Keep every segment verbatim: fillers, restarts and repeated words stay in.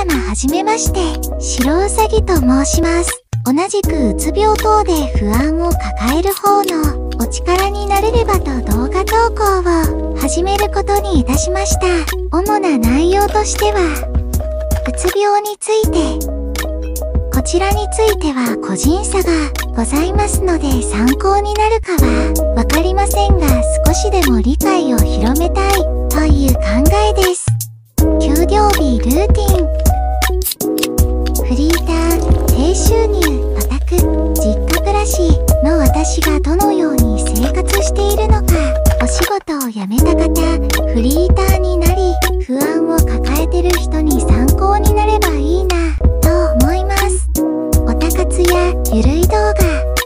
様はじめまして、白うさぎと申します。同じくうつ病等で不安を抱える方のお力になれればと動画投稿を始めることにいたしました。主な内容としては、うつ病について、こちらについては個人差がございますので参考になるかはわかりませんが、少しでも理解を広めたいという考えです。給料日ルーティン。フリーター、低収入、オタク、実家暮らしの私がどのように生活しているのか、お仕事を辞めた方、フリーターになり、不安を抱えてる人に参考になればいいな、と思います。オタ活やゆるい動画、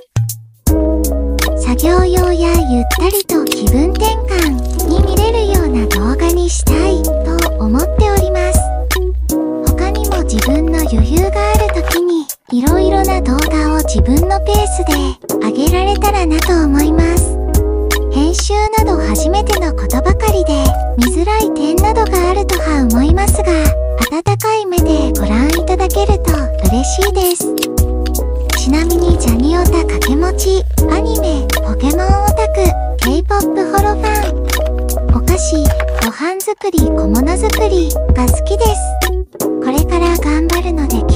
作業用やゆったりと気分転換に見れるような動画にしたいと思っております。他にも自分の余裕がある時にいろいろな動画を自分のペースで上げられたらなと思います。編集など初めてのことばかりで見づらい点などがあるとは思いますが、温かい目でご覧いただけると嬉しいです。ちなみにジャニオタ掛け持ち、アニメ、ポケモンオタク、K-ポップ ホロファン、お菓子、ご飯作り、小物作りが好きです。これから頑張るので